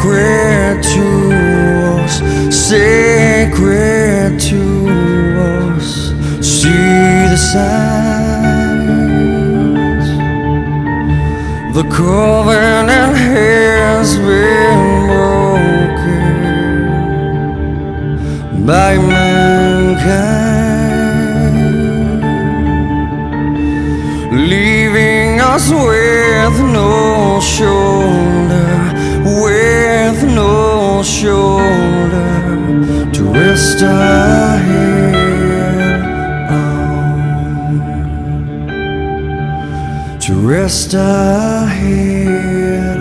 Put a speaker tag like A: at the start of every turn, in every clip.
A: sacred to us, sacred to us. See the signs, the covenant has been broken by mankind, leaving us with no shoulder, with no shoulder to rest our head on, to rest our head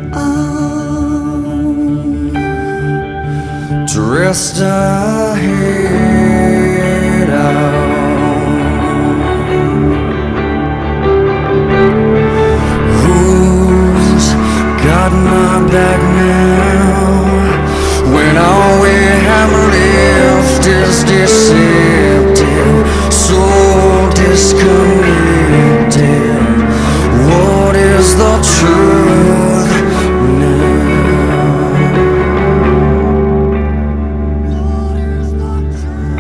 A: on, to rest our head on. Got my back now, when all we have left is deceptive, so disconnected. What is the truth now? What is the truth?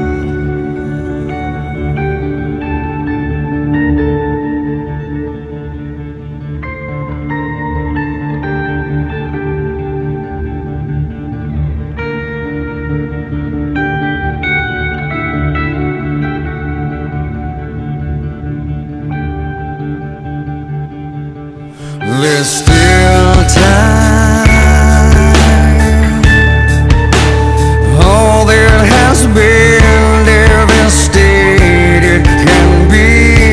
A: There's still time. All that has been devastated can be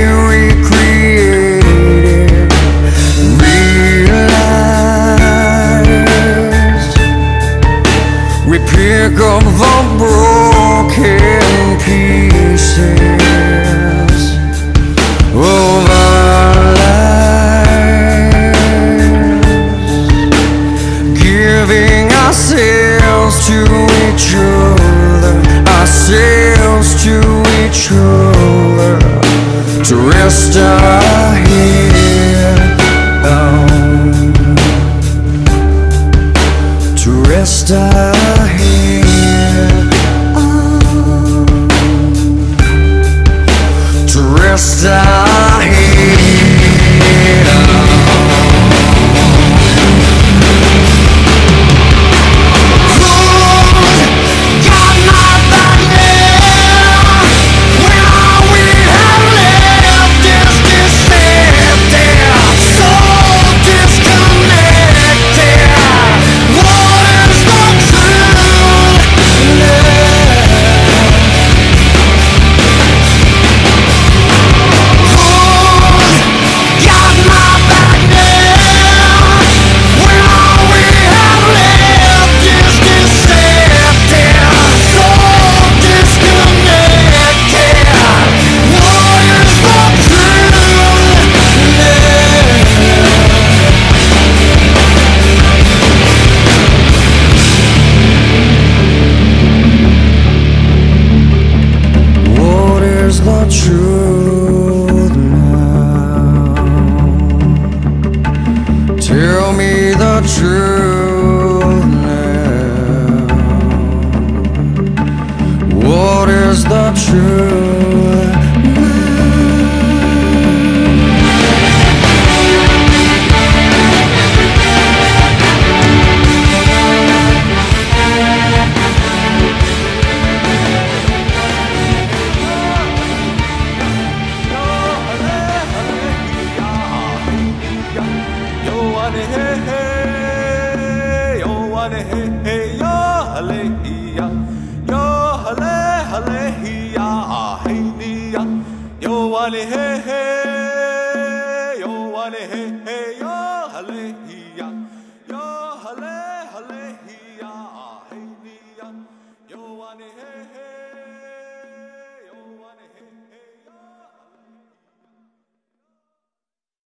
A: recreated, realized. We pick up the broken pieces of our ourselves to each other, ourselves to each other, to rest our head on, to rest our head on, to rest our head on. Truth now. Tell me the truth now. What is the truth yo,